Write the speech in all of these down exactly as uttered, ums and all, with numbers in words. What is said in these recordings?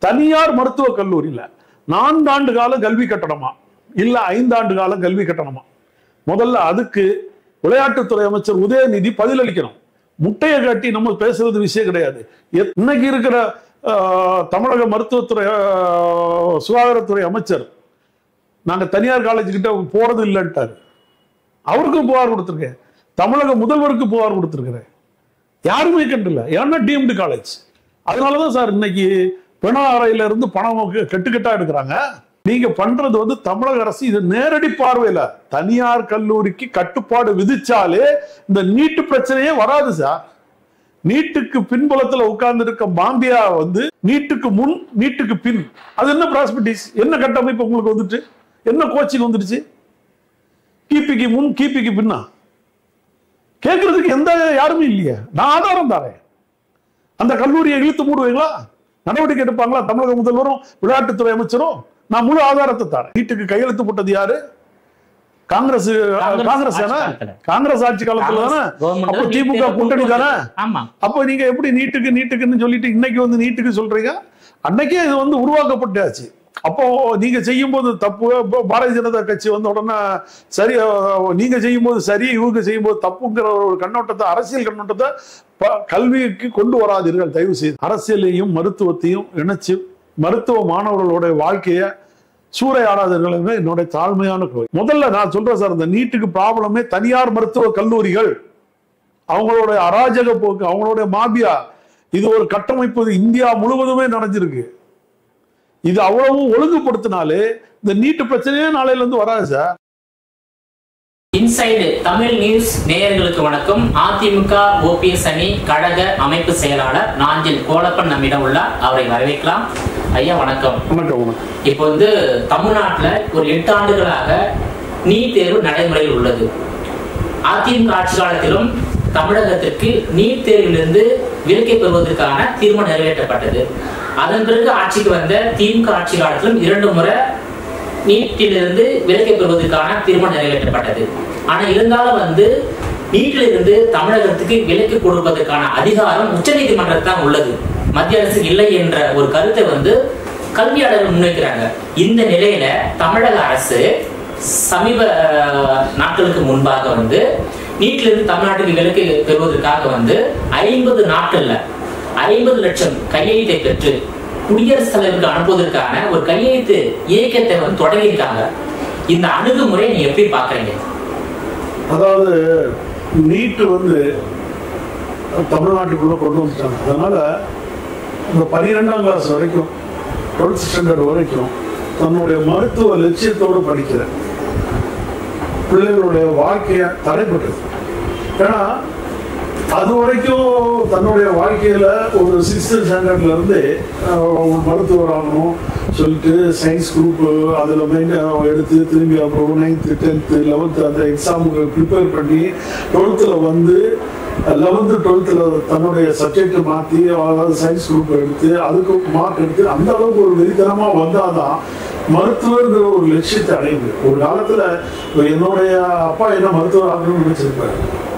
தனியார் மருத்துவக் கல்லூரியில நான்காண்டு கால கல்வி கட்டணமா இல்ல ஐந்தாண்டு கால கல்வி கட்டணமா? முதல்ல அதுக்கு விளையாட்டுத்துறை அமைச்சர் உதயநிதி பதிலளிக்கணும். முட்டையை காட்டி நம்ம பேசுறது விஷயம் கிடையாது. இன்னைக்கு இருக்கிற தமிழக மருத்துவத்துறை சுகாதாரத்துறை அமைச்சர் நாங்க தனியார் காலேஜ் கிட்ட போறது இல்லைன்ட்டாரு. அவருக்கும் புகார் கொடுத்திருக்கேன், தமிழக முதல்வருக்கு புகார் கொடுத்திருக்கிறேன். யாருமே கண்டில்ல, ஏன்னா டீம்டு காலேஜ். அதனாலதான் சார் இன்னைக்கு பிணாரையில இருந்து பணம் கெட்டுக்கட்டா எடுக்கிறாங்க. நீங்க பண்றது வந்து தமிழக அரசு இது நேரடி பார்வையில தனியார் கல்லூரிக்கு கட்டுப்பாடு விதிச்சாலே இந்த நீட்டு பிரச்சனையே வராது சார். நீட்டுக்கு பின்புலத்துல உட்கார்ந்து இருக்க மாம்பியா வந்து நீட்டுக்கு முன் நீட்டுக்கு பின் அது என்ன பிராஸ்பெக்டிஸ், என்ன கட்டமைப்பு உங்களுக்கு வந்துட்டு, என்ன கோச்சிங் வந்துடுச்சு? கிபிக்கு முன் கிபிக்கு பின்னா கேட்கறதுக்கு எந்த யாருமே இல்லையே. நான் ஆதாரம் தாரேன். அந்த கல்லூரியை இழுத்து மூடுவீங்களா? நடவடிக்கை எடுப்பாங்களா தமிழக முதல்வரும் விளையாட்டுத்துறை அமைச்சரும்? நான் முழு ஆதாரத்தை தரேன். நீட்டுக்கு கையெழுத்து போட்டது யாரு? காங்கிரஸ். காங்கிரஸ் தானே, காங்கிரஸ் ஆட்சி காலத்துல தானே. அப்ப திமுக கூட்டணி தானே. அப்ப நீங்க எப்படி நீட்டுக்கு நீட்டுக்குன்னு சொல்லிட்டு இன்னைக்கு வந்து நீட்டுக்கு சொல்றீங்க? அன்னைக்கே இது வந்து உருவாக்கப்பட்டாச்சு. அப்போ நீங்க செய்யும் போது தப்பு, பாரதிய ஜனதா கட்சி வந்த உடனே சரி, நீங்க செய்யும் போது சரி, இவங்க செய்யும் போது தப்புங்கிற ஒரு கண்ணோட்டத்தை, அரசியல் கண்ணோட்டத்தை கல்விக்கு கொண்டு வராதீர்கள் தயவு செய்து. அரசியலையும் மருத்துவத்தையும் இணைச்சு மருத்துவ மாணவர்களுடைய வாழ்க்கையை சூறையாடாதீர்கள் என்று என்னுடைய தாழ்மையான கோரிக்கை. முதல்ல நான் சொல்றேன் சார், இந்த நீட்டுக்கு ப்ராப்ளமே தனியார் மருத்துவ கல்லூரிகள், அவங்களுடைய அராஜக போக்கு, அவங்களுடைய மாபியா. இது ஒரு கட்டமைப்பு இந்தியா முழுவதுமே நடந்திருக்கு. இது அவ்வளவு ஒழுங்குபடுத்தினாலே இந்த நீட்டு பிரச்சனையே நாளையில இருந்து வராது சார். இன்சைடு தமிழ் நியூஸ் நேயர்களுக்கு வணக்கம். அதிமுக ஓபிஎஸ் அணி கழக அமைப்பு செயலாளர் நாஞ்சில் கோலப்பன் நம்மிடம் உள்ளார். அவரை வரவேற்கலாம். ஐயா வணக்கம். வணக்கம். வணக்கம். இப்போ வந்து தமிழ்நாட்டில் ஒரு எட்டு ஆண்டுகளாக நீட் தேர்வு நடைமுறையில் உள்ளது. அதிமுக ஆட்சி காலத்திலும் தமிழகத்திற்கு நீட் தேர்விலிருந்து விலக்கை பெறுவதற்கான தீர்மானம் நிறைவேற்றப்பட்டது. அதன் பிறகு ஆட்சிக்கு வந்த திமுக ஆட்சி காலத்திலும் இரண்டு முறை நீட்டிலிருந்து விலக்கை பெறுவதற்கான தீர்மானம் நிறைவேற்றப்பட்டது. ஆனா இருந்தாலும் வந்து நீட்டில் இருந்து தமிழகத்துக்கு விலக்கு கொடுப்பதற்கான அதிகாரம் உச்ச நீதிமன்றத்தில் தான் உள்ளது, மத்திய அரசு இல்லை என்ற ஒரு கருத்தை வந்து கல்வியாளர்கள் முன்வைக்கிறாங்க. இந்த நிலையில தமிழக அரசு சமீப நாட்களுக்கு முன்பாக வந்து நீட்டிலிருந்து தமிழ்நாட்டுக்கு விலக்கு பெறுவதற்காக வந்து ஐம்பது நாட்கள்ல ஐம்பது லட்சம் கையெழுத்தை பெற்று குடியரசுத் தலைவருக்கு அனுப்புவதற்கான ஒரு கையெழுத்து இயக்கத்தை வந்து தொடங்கியிருக்காங்க. இந்த அணுகுமுறை நீங்க எப்படி பாக்குறீங்க? அதாவது நீட்டு வந்து தமிழ்நாட்டுக்குள்ள கொண்டு வந்துட்டாங்க. அதனால இந்த பனிரெண்டாம் கிளாஸ் வரைக்கும், டுவெல்த் ஸ்டாண்டர்ட் வரைக்கும் தன்னுடைய மருத்துவ லட்சியத்தோடு படிக்கிற பிள்ளைகளுடைய வாழ்க்கைய தடைப்பட்டது. ஏன்னா அது வரைக்கும் தன்னுடைய வாழ்க்கையில ஒரு சிக்ஸ்த் ஸ்டாண்டர்ட்ல இருந்து மருத்துவர் ஆகணும் சொல்லிட்டு சயின்ஸ் குரூப் அதில் மெயின் எடுத்து திரும்பி அப்புறம் நைன்த்து டென்த்து லெவன்த்து அந்த எக்ஸாமுக்கு ப்ரிப்பேர் பண்ணி டுவெல்த்தில் வந்து லெவன்த்து டுவெல்த்தில் தன்னுடைய சப்ஜெக்ட் மாற்றி அதாவது சயின்ஸ் குரூப் எடுத்து அதுக்கு மார்க் எடுத்து அந்த அளவுக்கு ஒரு வெறித்தனமாக வந்தாதான் மருத்துவர்ங்கிற ஒரு லட்சியத்தை அடையுது. ஒரு காலத்தில் என்னுடைய அப்பா என்ன மருத்துவர் ஆகணும்னு நினைச்சிருப்பாரு,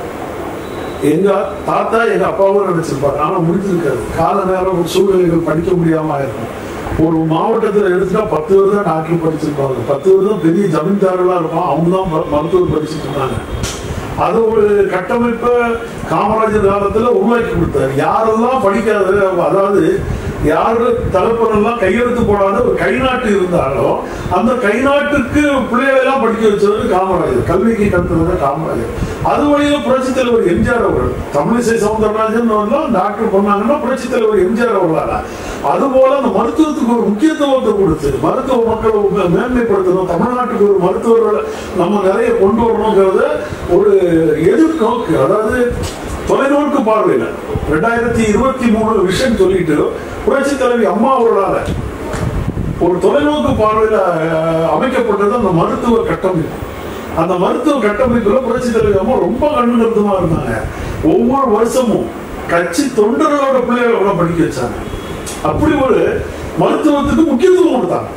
எங்க தாத்தா எங்க அப்பாவும் நினைச்சிருப்பாரு. ஆனா முடிஞ்சிருக்காது. கால நேரம் சூழ்நிலைகள் படிக்க முடியாம ஆயிருக்கும். ஒரு மாவட்டத்தில் எடுத்துட்டா பத்து பேர் தான் டாக்டர் படிச்சிருப்பாங்க, பத்து பேர் தான் பெரிய ஜமீன்தார்களா இருப்பான், அவங்க தான் மருத்துவர் படிச்சுட்டு இருந்தாங்க. அது ஒரு கட்டமைப்பை காமராஜர் காலத்துல உருவாக்கி கொடுத்தாரு. யாரெல்லாம் படிக்காத, அதாவது யாரு தலைப்பரெல்லாம் கையெழுத்து போடாத ஒரு கைநாட்டு இருந்தாலும் அந்த கைநாட்டுக்கு பிள்ளைகளெல்லாம் படிக்க வச்சது காமராஜர், கல்விக்கு கற்றுறது காமராஜர். அது வழியில புரட்சி தலைவர் எம்ஜிஆர் அவர்கள், தமிழிசை சவுந்தரராஜன் டாக்டர் பண்ணாங்கன்னா புரட்சி தலைவர் எம்ஜிஆர் அவர்களால. அதுபோல அந்த மருத்துவத்துக்கு ஒரு முக்கியத்துவத்தை கொடுத்து மருத்துவ மக்களை மேன்மைப்படுத்தணும், தமிழ்நாட்டுக்கு ஒரு மருத்துவர்களை நம்ம நிறைய கொண்டு வரணுங்கிறத ஒரு எதிர்நோக்கு, அதாவது தொலைநோக்கு பார்வையில ரெண்டாயிரத்தி இருபத்தி மூணு விஷயம் சொல்லிட்டு புரட்சி தலைவி அம்மா அவர்களால ஒரு தொலைநோக்கு பார்வையில அமைக்கப்பட்டது அந்த மருத்துவ கட்டமைப்பு. அந்த மருத்துவ கட்டமைப்புல புரட்சி தலைவி அம்மா ரொம்ப கண்ணு கருத்துமா இருந்தாங்க. ஒவ்வொரு வருஷமும் கட்சி தொண்டர்களோட பிள்ளைகளோட படிக்க வச்சாங்க. அப்படி ஒரு மருத்துவத்துக்கு முக்கியத்துவம் கொடுத்தாங்க.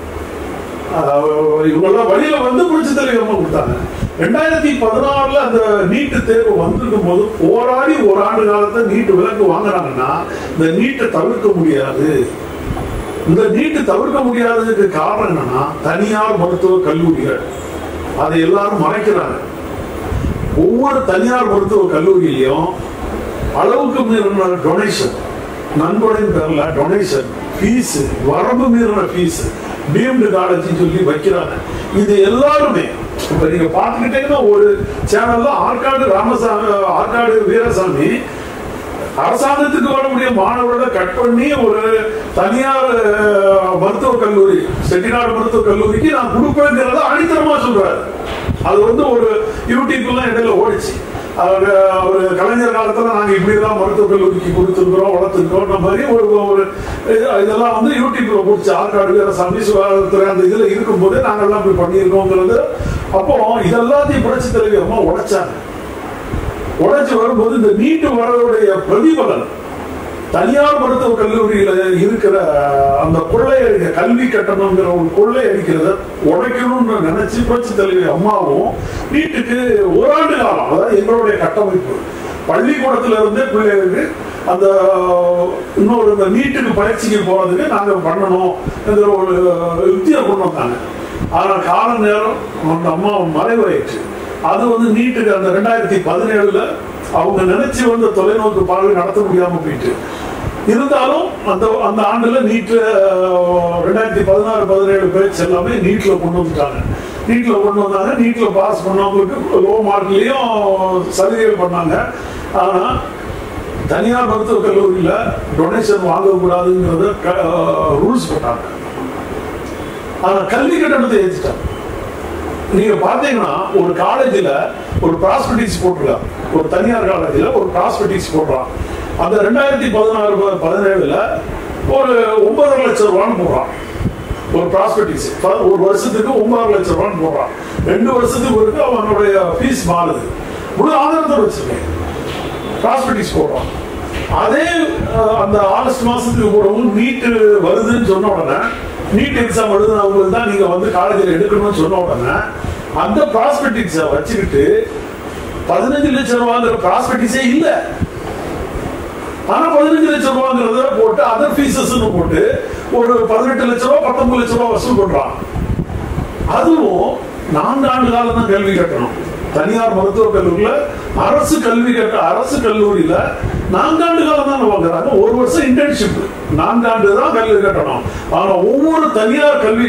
இவங்கள வழியில வந்து புரட்சி தலைவி அம்மா கொடுத்தாங்க. ரெண்டாயிரத்தி பதினாறுல அந்த நீட்டு தேர்வு வந்திருக்கும் போது போராடி ஒரு ஆண்டு காலத்தை நீட்டு விலக்கு வாங்கினாங்கன்னா இந்த நீட்டை தவிர்க்க முடியாது. இந்த நீட்டு தவிர்க்க முடியாததுக்கு காரணம் என்னன்னா தனியார் மருத்துவ கல்லூரிகள் அதை எல்லாரும் மறைக்கிறாங்க. ஒவ்வொரு தனியார் மருத்துவ கல்லூரியிலையும் அளவுக்கு மீறின டொனேஷன், நன்கொடையின் பேர்ல டொனேஷன், ஃபீஸ், வரம்பு மீறின ஃபீஸ், டீம்டு காலேஜ் சொல்லி வைக்கிறாங்க. இது எல்லாருமே இப்ப நீங்க பாத்துக்கிட்டீங்கன்னா ஒரு சேனல்ல ஆற்காடு ராமசாமி, ஆற்காடு வீரசாமி அரசாங்கத்துக்கு வரக்கூடிய மாணவர்களை கட் பண்ணி ஒரு தனியார் மருத்துவக் கல்லூரி, செட்டிநாடு மருத்துவக் கல்லூரிக்கு நான் கொடுப்பேங்கிறத அடித்தரமா சொல்றாரு. அது வந்து ஒரு யூடியூப்லாம் இடையில ஓடிச்சு. ஒரு கலைஞர் காலத்துல நாங்க இப்படிதான் மருத்துவக் கல்லூரிக்கு கொடுத்துருக்கிறோம், வளர்த்துருக்கிறோம் மாதிரி ஒரு ஒரு இதெல்லாம் வந்து யூடியூப்ல போச்சு. ஆற்காடு வீரசாமி சுகாதாரத்துறை அந்த இதுல இருக்கும்போது நாங்கெல்லாம் போய் பண்ணியிருக்கோங்கிறது. அப்போ இதெல்லாத்தையும் புரட்சி தலைவி அம்மா உடைச்சாங்க. உடைச்சு வரும்போது இந்த நீட்டு வரவுடைய பிரதிபலன் தனியார் மருத்துவ கல்லூரியில இருக்கிற அந்த கொள்ளையடிக்க கல்வி கட்டணம்ங்கிற ஒரு கொள்ளை அடிக்கிறத உடைக்கணும்னு நினைச்சு புரட்சி தலைவி அம்மாவும் நீட்டுக்கு ஓராண்டு காலம், அதாவது எங்களுடைய கட்டமைப்பு பள்ளிக்கூடத்துல இருந்தே பிள்ளைகளுக்கு அந்த இன்னொரு இந்த நீட்டுக்கு பயிற்சிக்கு போறதுக்கு நாங்க பண்ணணும் என்ற ஒரு யுக்தியை கொண்டு வந்தாங்க. ஆனா கால நேரம் அந்த அம்மா மறைவாயிற்று. அது வந்து நீட்டுக்கு அந்த ரெண்டாயிரத்தி பதினேழுல அவங்க நினைச்சு வந்து தொலைநோக்கு பார்வை நடத்த முடியாம போயிட்டு இருந்தாலும் அந்த அந்த ஆண்டுல நீட்டு ரெண்டாயிரத்தி பதினாறு பதினேழு பேச்சு எல்லாமே நீட்ல கொண்டு வந்துட்டாங்க. நீட்ல கொண்டு வந்தாங்க. நீட்ல பாஸ் பண்ணவங்களுக்கு லோ மார்க்லயும் சலுகை பண்ணாங்க. ஆனா தனியார் மருத்துவக் கல்லூரியில டொனேஷன் வாங்கக்கூடாதுங்கிறத ரூல்ஸ் போட்டாங்க. ஆனா கல்வி கட்டணத்தை ஏற்றிட்டாங்க. நீங்க பாத்தீங்கன்னா ஒரு காலேஜ்ல ஒரு ப்ராஸ்பெக்டிஸ் போட்டுருக்காங்க, ஒரு தனியார் காலேஜ்ல ஒரு ப்ராஸ்பெக்டிஸ் போடுறான். அந்த ரெண்டாயிரத்தி பதினாறு பதினேழுல ஒரு ஒன்பதரை லட்சம் ரூபான்னு போடுறான். ஒரு ப்ராஸ்பெக்டிஸ் ஒரு வருஷத்துக்கு ஒன்பதரை லட்சம் ரூபான்னு போடுறான். ரெண்டு வருஷத்துக்கு இருக்கு அவனுடைய ஃபீஸ் மாறுது. முழு ஆதாரத்தோட வச்சிருக்கேன் ப்ராஸ்பெக்டிஸ் போடுறான். அதே அந்த ஆகஸ்ட் மாசத்துக்கு போடவும் நீட்டு வருதுன்னு சொன்ன உடனே நீட் எக்ஸாம் எழுதுனவங்களுக்கு தான் நீங்க வந்து காலேஜில் எடுக்கணும்னு சொன்ன உடனே அந்த ப்ராஸ்பெக்டிக்ஸை வச்சுக்கிட்டு பதினஞ்சு லட்சம் ரூபாங்கிற ப்ராஸ்பெக்டிக்ஸே இல்லை. ஆனா பதினஞ்சு லட்சம் ரூபாங்கிறத போட்டு அதர் ஃபீஸஸ் போட்டு ஒரு பதினெட்டு லட்சம் ரூபாய் பத்தொன்பது லட்சம் ரூபாய் வசூல் பண்றான். அதுவும் நான்கு ஆண்டு காலம் தான் கல்வி கட்டணும். தனியார் மருத்துவக் கல்லூரியில அரசு கல்வி கட்ட அரசு கல்லூரியில நான்காண்டு காலம் தான் வாங்குறாங்க. ஒரு வருஷம் இன்டர்ன்ஷிப், நான்காண்டு தான் கல்வி கட்டணும். ஆனா ஒவ்வொரு தனியார் கல்வி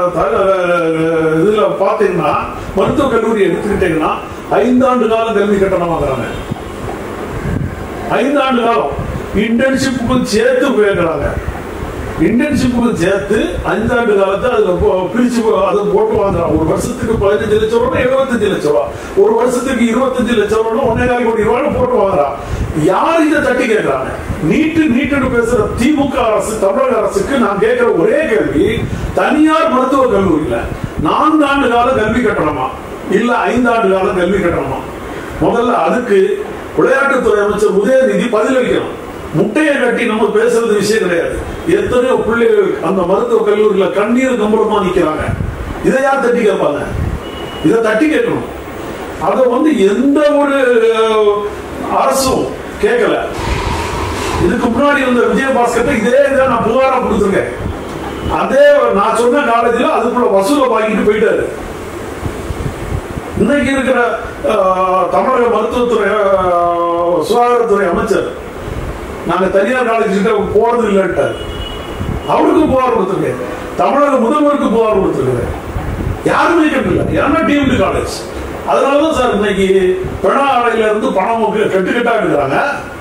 இதுல பாத்தீங்கன்னா மருத்துவக் கல்லூரி எடுத்துக்கிட்டீங்கன்னா ஐந்தாண்டு காலம் கல்வி கட்டணம் வாங்குறாங்க. ஐந்தாண்டு காலம் இன்டர்ன்ஷிப்புக்கும் சேர்த்து போயிருக்கிறாங்க. இன்டர்ன்ஷிப்புக்கும் சேர்த்து ஐந்தாண்டு காலத்தை அதுல பிரிச்சு அதை போட்டு வாங்குறாங்க. ஒரு வருஷத்துக்கு பதினஞ்சு லட்சம் ரூபாய் எழுபத்தஞ்சு லட்சம் ரூபாய், ஒரு வருஷத்துக்கு இருபத்தஞ்சு லட்சம் ரூபாய் ஒன்னே கால் கோடி ரூபாய் போட்டு வாங்குறான். யார் இதை தட்டி கேட்கிறாங்க? நீட்டு நீட்டுன்னு பேசுற திமுக அரசு, தமிழக அரசுக்கு நான் கேட்கிற ஒரே கேள்வி, தனியார் மருத்துவக் கல்லூரியில நான்கு ஆண்டு கால கல்வி கட்டணமா இல்ல ஐந்தாண்டு கால கல்வி கட்டணமா? முதல்ல அதுக்கு விளையாட்டுத்துறை அமைச்சர் உதயநிதி பதிலளிக்கணும். முட்டையை கட்டி நம்ம பேசுறது விஷயம் கிடையாது. எத்தனையோ பிள்ளைகள் அந்த மருத்துவக் கல்லூரியில கண்ணீர் கம்பளமா நிக்கிறாங்க. இதை யார் தட்டி கேட்பாங்க? இதை தட்டி கேட்கணும். அதை வந்து எந்த ஒரு அரசும் கேட்கல. இதுக்கு முன்னாடி இருந்த விஜயபாஸ்கர் இதே இதை நான் புகாரா கொடுத்துருக்கேன். அதே நான் சொன்ன காலேஜில் அதுக்குள்ள வசூலை வாங்கிட்டு போயிட்டாரு. இன்னைக்கு இருக்கிற தமிழக மருத்துவத்துறை சுகாதாரத்துறை அமைச்சர் நாங்க தனியார் காலேஜ் கிட்ட போறது இல்லைன்ட்டார். அவருக்கு புகார் கொடுத்துருக்கேன். தமிழக முதல்வருக்கு புகார் கொடுத்துருக்கேன். யாருமே கேட்கல. ஏன்னா டீம்டு காலேஜ். அதனாலதான் சார் இன்னைக்கு பெணாலையில இருந்து பணம் கட்டுக்கட்டா எடுக்கிறாங்க.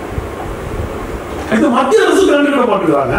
இது மத்திய அரசு கண்டுகிட மாட்டேங்கிறாங்க.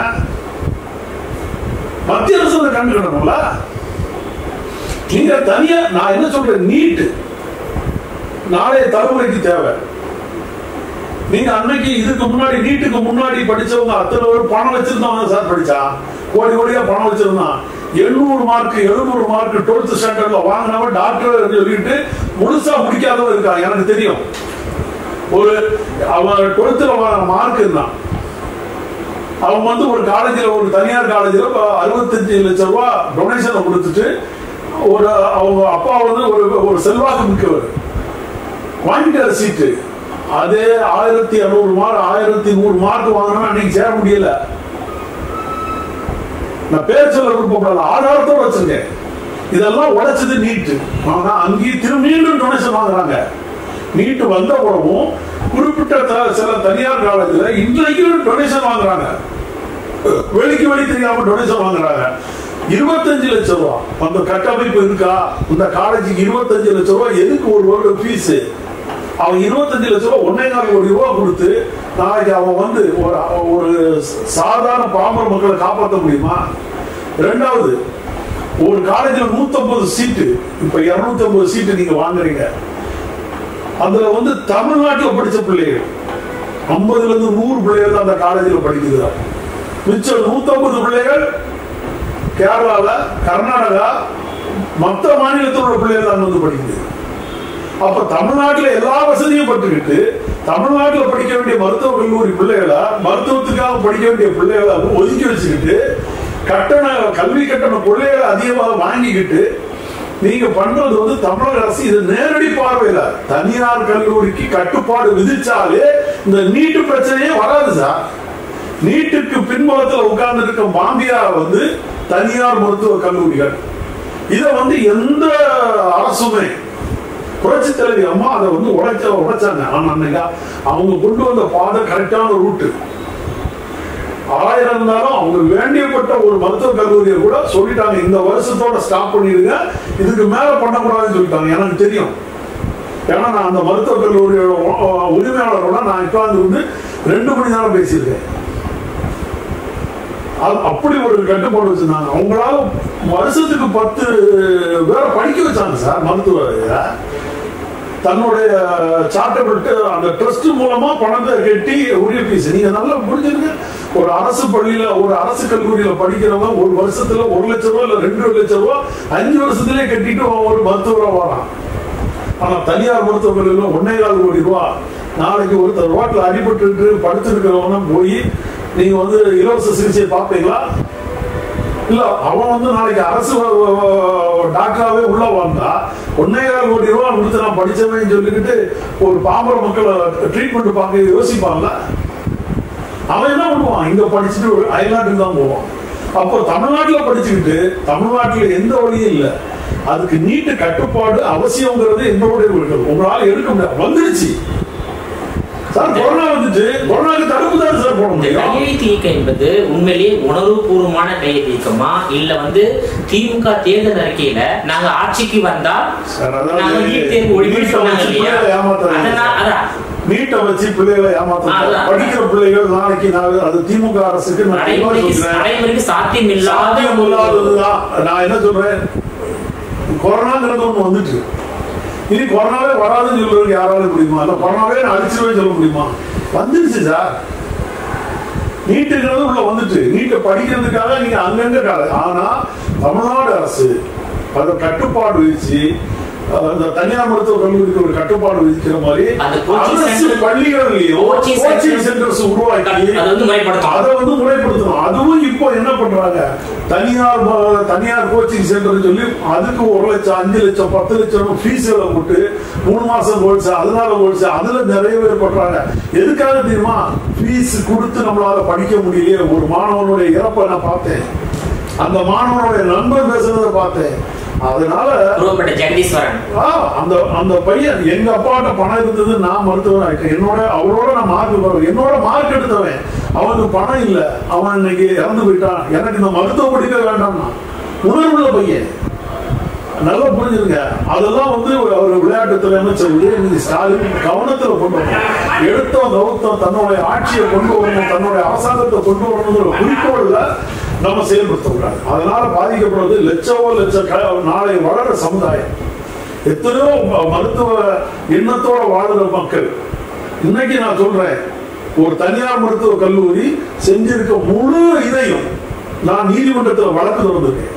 மத்திய அரசு அதை கண்டுகிடணும்ல. நீங்க தனியா நான் என்ன சொல்றேன், நீட் நாளைய தலைமுறைக்கு தேவை. நீங்க அன்னைக்கு இதுக்கு முன்னாடி நீட்டுக்கு முன்னாடி படிச்சவங்க அத்தனை பேர் பணம் வச்சிருந்தவங்க சார் படிச்சா கோடி கோடியா பணம் வச்சிருந்தான். எழுநூறு மார்க் எழுநூறு மார்க் டுவெல்த் ஸ்டாண்டர்ட்ல வாங்கினவன் டாக்டர் சொல்லிட்டு முழுசா முடிக்காதவன் இருக்கான். எனக்கு தெரியும். ஒரு அவன் டுவெல்த்ல மார்க் இருந்தான். அவன் வந்து ஒரு காலேஜில் ஒரு தனியார் காலேஜில் அறுபத்தஞ்சு லட்சம் ரூபாய் டொனேஷனை கொடுத்துட்டு ஒரு அவங்க அப்பா வந்து ஒரு ஒரு செல்வாக்கு மிக்கவர் வாங்கிட்டார் சீட்டு. அதே ஆயிரத்தி அறுநூறு மார்க் ஆயிரத்தி நூறு மார்க் வாங்கினா அன்னைக்கு சேர முடியல. நான் பேர் சொல்ல விருப்பப்படல, ஆதாரத்தோட வச்சிருக்கேன். இதெல்லாம் உடைச்சது நீட்டு. ஆனா அங்கேயும் திரும்ப மீண்டும் டொனேஷன் வாங்குறாங்க. நீட்டு வந்த உடவும் குறிப்பிட்ட சில தனியார் காலேஜில் இன்றைக்கும் டொனேஷன் வாங்குறாங்க. வெளிக்கு வெளி தெரியாம டொனேஷன் வாங்குறாங்க. இருபத்தஞ்சு லட்சம் ரூபாய் அந்த கட்டமைப்பு இருக்கா? இந்த காலேஜுக்கு இருபத்தஞ்சு லட்சம் ரூபாய் எதுக்கு ஒரு வருட ஃபீஸ்? அவன் இருபத்தஞ்சு லட்சம் ரூபாய் ஒன்னே கால் கோடி ரூபாய் கொடுத்து நாளைக்கு அவன் வந்து ஒரு ஒரு சாதாரண பாமர மக்களை காப்பாற்ற முடியுமா? ரெண்டாவது, ஒரு காலேஜில் நூத்தி ஐம்பது சீட்டு, இப்ப இருநூத்தி ஐம்பது சீட்டு நீங்க வாங்குறீங்க. அதுல வந்து தமிழ்நாட்டில் படிச்ச பிள்ளைகள் ஐம்பதுல இருந்து நூறு பிள்ளைகள் தான் அந்த காலேஜில் படிக்குது. மிச்சம் நூத்தி ஐம்பது பிள்ளைகள் கேரளால, கர்நாடகா, மற்ற மாநிலத்தில் உள்ள பிள்ளைகள் தான் வந்து படிக்குது. அப்ப தமிழ்நாட்டில் எல்லா வசதியும் பட்டுக்கிட்டு தமிழ்நாட்டில் படிக்க வேண்டிய மருத்துவ கல்லூரி பிள்ளைகளை, மருத்துவத்துக்காக படிக்க வேண்டிய பிள்ளைகளை ஒதுக்கி வச்சுக்கிட்டு கட்டண கல்வி கட்டண பிள்ளைகளை அதிகமாக வாங்கிக்கிட்டு நீங்க பண்றது வந்து தமிழக அரசு இது நேரடி பார்வையில தனியார் கல்லூரிக்கு கட்டுப்பாடு விதிச்சாலே இந்த நீட்டு பிரச்சனையே வராது சார். நீட்டுக்கு பின்புலத்தில் உட்கார்ந்து இருக்க மாம்பியா வந்து தனியார் மருத்துவ கல்லூரிகள். இதை வந்து எந்த அரசுமே, புரட்சி தலைவி அம்மா அதை வந்து உடைச்ச உடைச்சாங்க. ஆனா அவங்க கொண்டு வந்த பாதை கரெக்டான ரூட்டு. ஆயிரம் இருந்தாலும் அவங்க வேண்டியப்பட்ட ஒரு மருத்துவ கல்லூரியை கூட சொல்லிட்டாங்க, இந்த வருஷத்தோட ஸ்டாப் பண்ணிடுங்க, இதுக்கு மேல பண்ணக்கூடாதுன்னு சொல்லிட்டாங்க. எனக்கு தெரியும், ஏன்னா நான் அந்த மருத்துவ கல்லூரியோட உரிமையாளரோட நான் உட்கார்ந்து வந்து ரெண்டு மணி நேரம் பேசியிருக்கேன். அப்படி ஒரு கட்டுப்பாடு வச்சிருந்தாங்க. அவங்களால வருஷத்துக்கு பத்து பேரை படிக்க வச்சாங்க சார் மருத்துவ. தன்னுடைய சார்ட்டபிள் அந்த ட்ரஸ்ட் மூலமா பணத்தை கட்டி உரிய பீஸ். நீங்க நல்லா புரிஞ்சுருங்க, ஒரு அரசு பள்ளியில ஒரு அரசு கல்லூரியில படிக்கிறவங்க ஒரு வருஷத்துல ஒரு லட்சம் ரூபாய் இல்ல ரெண்டு லட்சம் ரூபாய் அஞ்சு வருஷத்துலயே கட்டிட்டு ஒரு மருத்துவரா வரான். ஆனா தனியார் மருத்துவமனையில ஒன்னே கால் கோடி ரூபாய். நாளைக்கு ஒருத்தர் ரோட்ல அடிபட்டு படுத்திருக்கிறவன போய் நீங்க வந்து இலவச சிகிச்சை பார்ப்பீங்களா? இல்ல அவன் வந்து நாளைக்கு அரசு டாக்டராவே உள்ள வந்தா ஒன்னே கால் கோடி ரூபாய் கொடுத்து நான் படிச்சவன் சொல்லிக்கிட்டு ஒரு பாமர மக்களை ட்ரீட்மெண்ட் பார்க்க யோசிப்பாங்க. அவன் என்ன பண்ணுவான்? இங்க படிச்சுட்டு அயல்நாட்டுக்கு தான் போவான். அப்போ தமிழ்நாட்டில் படிச்சுக்கிட்டு தமிழ்நாட்டில் எந்த வழியும் இல்லை. அதுக்கு நீட்டு கட்டுப்பாடு அவசியம்ங்கிறது எங்களுடைய இருக்கிறது. உங்களால எடுக்க முடியாது, வந்துருச்சு சார். கொரோனா வந்துட்டு கொரோனாக்கு தடுப்பு தான் சார் போட முடியும். கையெழுத்து இயக்கம் என்பது உண்மையிலேயே உணர்வுபூர்வமான கையெழுத்து இயக்கமா இல்ல வந்து திமுக தேர்தல் அறிக்கையில நாங்க ஆட்சிக்கு வந்தா நீட்டை வச்சு பிள்ளைகளை ஏமாத்த படிக்கிற பிள்ளைகள் நாளைக்கு அது திமுக அரசுக்கு நடைமுறைக்கு சாத்தியம் இல்லாததுதான். நான் என்ன சொல்றேன், கொரோனாங்கிறது ஒண்ணு வந்துட்டு இனி கொரோனாவே வராதுன்னு சொல்றதுக்கு யாராலும் முடியுமா? இல்ல கொரோனாவே அழிச்சிருவே சொல்ல முடியுமா? வந்துருச்சு சார். நீட்டுங்கிறது உள்ள வந்துட்டு நீட்டை படிக்கிறதுக்காக நீங்க அங்கங்க கால. ஆனா தமிழ்நாடு அரசு அதை கட்டுப்பாடு விதிச்சு தனியார் மருத்துவ கல்லூரிக்கு ஒரு கட்டுப்பாடு விதிக்கிற மாதிரி அரசு பள்ளிகளிலேயும் கோச்சிங் சென்டர்ஸ் உருவாக்கி அதை வந்து முறைப்படுத்தணும். அதுவும் இப்போ என்ன பண்றாங்க, தனியார் தனியார் கோச்சிங் சென்டர் சொல்லி அதுக்கு ஒரு லட்சம் அஞ்சு லட்சம் பத்து லட்சம் ஃபீஸ் எல்லாம் போட்டு மூணு மாசம் போச்சு அதனால போச்சு. அதுல நிறைய பேர் பண்றாங்க. எதுக்காக தெரியுமா? ஃபீஸ் கொடுத்து நம்மளால படிக்க முடியலையே. ஒரு மாணவனுடைய இறப்பை நான் பார்த்தேன், அந்த மாணவனுடைய நண்பர் பேசுறதை பார்த்தேன். அதனால அந்த அந்த பையன் எங்க அப்பாட்ட பணம் இருந்தது, நான் மருத்துவர் ஆயிட்டேன். என்னோட அவரோட நான் மார்க் என்னோட மார்க் எடுத்தவன், அவனுக்கு பணம் இல்லை, அவன் இன்னைக்கு இறந்து போயிட்டான். எனக்கு இந்த மருத்துவ படிக்க வேண்டாம்னா உணர்வுள்ள பையன். நல்லா புரிஞ்சுருங்க. அதெல்லாம் வந்து ஒரு விளையாட்டுத்துறை அமைச்சர் உதயநிதி ஸ்டாலின் கவனத்தில் கொண்டு வரணும். எடுத்தோம் கவுத்தம் தன்னுடைய ஆட்சியை கொண்டு வரணும், தன்னுடைய அரசாங்கத்தை கொண்டு வரணுங்கிற குறிக்கோள்ல நம்ம செயல்படுத்தக்கூடாது. அதனால பாதிக்கப்படுவது லட்சமோ லட்சம் நாளை வளர சமுதாயம். எத்தனையோ மருத்துவ எண்ணத்தோட வாழுற மக்கள். இன்னைக்கு நான் சொல்றேன், ஒரு தனியார் மருத்துவ கல்லூரி செஞ்சிருக்க முழு இதையும் நான் நீதிமன்றத்தில் வழக்கு தொடர்ந்திருக்கேன்.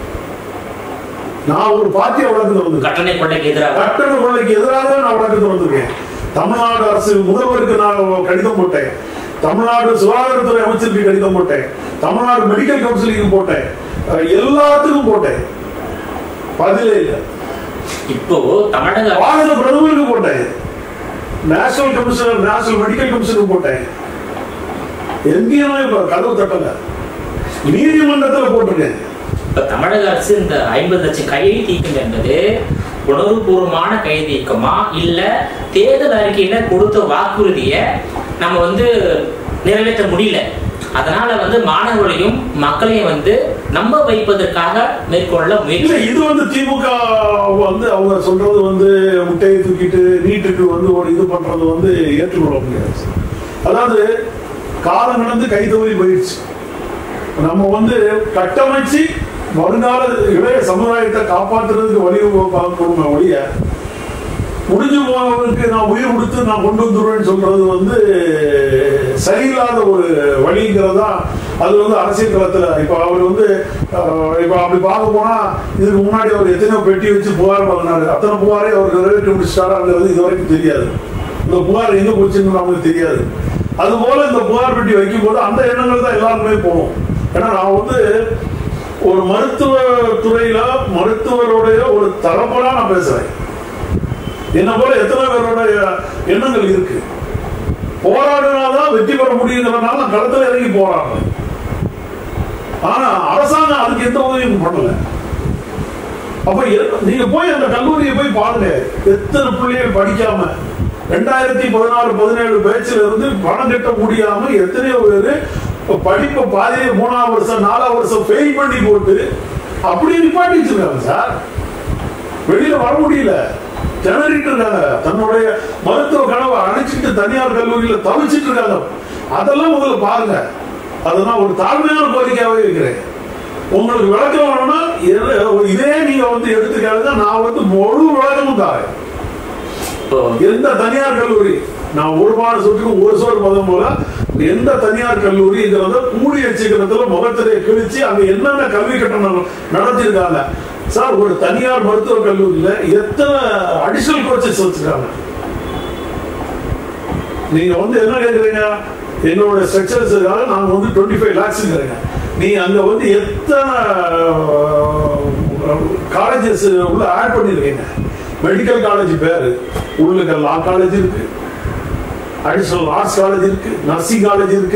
நான் ஒரு பார்ட்டியை வழக்கு தொடர்ந்து கட்டண கொள்ளைக்கு எதிராக கட்டண கொள்ளைக்கு எதிராக நான் வழக்கு தொடர்ந்திருக்கேன். தமிழ்நாடு அரசு முதல்வருக்கு நான் கடிதம் போட்டேன், தமிழ்நாடு சுகாதாரத்துறை அமைச்சருக்கு கடிதம் போட்டேன், தமிழ்நாடு மெடிக்கல் கவுன்சிலுக்கு போட்டேன், எல்லாத்துக்கும் போட்டேன். பதிலே இல்லை. இப்போ தமிழக பாரத பிரதமருக்கு போட்டேன், நேஷனல் கமிஷனர் நேஷனல் மெடிக்கல் கமிஷனுக்கு போட்டேன். எங்கேயுமே இப்ப கதவு தட்டல. நீதிமன்றத்தில் போட்டிருக்கேன். இப்ப தமிழக அரசு இந்த ஐம்பது லட்சம் கையெழுத்து இயக்கம் என்பது உணர்வுபூர்வமான கையெழுத்து இயக்கமா இல்ல தேர்தல் அறிக்கையில கொடுத்த வாக்குறுதிய நம்ம வந்து நிறைவேற்ற முடியல, அதனால வந்து மாணவர்களையும் மக்களையும் வந்து நம்ப வைப்பதற்காக மேற்கொள்ள முயற்சி? இது வந்து திமுக வந்து அவங்க சொல்றது வந்து முட்டையை தூக்கிட்டு நீட்டுக்கு வந்து ஒரு இது பண்றது வந்து ஏற்றுக்கொள்ள முடியாது. அதாவது காலம் நடந்து கை தவறி போயிடுச்சு. நம்ம வந்து கட்டமைச்சு வருங்கால இளைய சமுதாயத்தை காப்பாற்றுறதுக்கு வழி கொடுங்க ஒழிய முடிஞ்சு போனவருக்கு நான் உயிர் கொடுத்து நான் கொண்டு வந்துடுவேன்னு சொல்றது வந்து சரியில்லாத ஒரு வழிங்கிறதா. அது வந்து அரசியல் களத்துல இப்ப அவர் வந்து இப்ப அப்படி பார்க்க போனா இதுக்கு முன்னாடி அவர் எத்தனையோ பெட்டி வச்சு புகார் பண்ணாரு. அத்தனை புகாரை அவர் நிறைவேற்றி முடிச்சிட்டாராங்கிறது இது வரைக்கும் தெரியாது. இந்த புகார் எங்க போச்சுன்னு நமக்கு தெரியாது. அது போல இந்த புகார் பெட்டி வைக்கும் போது அந்த எண்ணங்கள் தான் எல்லாருமே போகும். ஏன்னா நான் வந்து ஒரு மருத்துவ துறையில மருத்துவருடைய ஒரு தரப்படா நான் பேசுறேன். என்ன போல எத்தனை பேருடைய எண்ணங்கள் இருக்கு. போராடினாதான் வெற்றி பெற முடியுங்கிறதுனால நான் களத்துல இறங்கி போராடுறேன். ஆனா அரசாங்கம் அதுக்கு எந்த உதவியும் பண்ணல. அப்ப நீங்க போய் அந்த கல்லூரியை போய் பாருங்க, எத்தனை பிள்ளைகள் படிக்காம ரெண்டாயிரத்தி பதினாறு பதினேழு பேச்சில இருந்து பணம் கட்ட முடியாம எத்தனையோ பேரு படிப்பை பாதியே மூணாவது வருஷம் நாலாவது வருஷம் ஃபெயில் பண்ணி போட்டு அப்படியே நிப்பாட்டி வச்சிருக்காங்க சார். வெளியில வர முடியல, திணறிட்டு இருக்காங்க. தன்னுடைய மருத்துவ கனவை அணைச்சிட்டு தனியார் கல்லூரியில தவிச்சிட்டு இருக்காங்க. அதெல்லாம் முதல்ல பாருங்க. அதெல்லாம் ஒரு தாழ்மையான கோரிக்கையாவே இருக்கிறேன். உங்களுக்கு விளக்கம் வேணும்னா இதே நீங்க வந்து எடுத்துக்காதுங்க. நான் வந்து முழு விளக்கமும் தாரேன். எந்த தனியார் கல்லூரி நான் ஒரு பாட சொட்டுக்கு ஒரு சோறு பதம் போல எந்த தனியார் கல்லூரிங்கிறத கூலி வச்சுக்கிறதுல முகத்திலே கிழிச்சு அங்க என்னென்ன கல்வி கட்டணம் நடத்திருக்காங்க சார். ஒரு தனியார் மருத்துவ கல்லூரியில எத்தனை அடிஷனல் கோச்சஸ் வச்சிருக்காங்க. நீங்க வந்து என்ன கேட்கறீங்க, என்னோட ஸ்ட்ரக்சர்ஸுக்காக நாங்க வந்து டுவெண்ட்டி ஃபைவ் லேக்ஸ் நீ அங்க வந்து எத்தனை காலேஜஸ் உள்ள ஆட் பண்ணிருக்கீங்க. மெடிக்கல் காலேஜ் பேரு உள்ளுக்க லா காலேஜ் இருக்கு, அடிஷனல் ஆர்ட்ஸ் காலேஜ் இருக்கு, நர்சிங் காலேஜ் இருக்கு.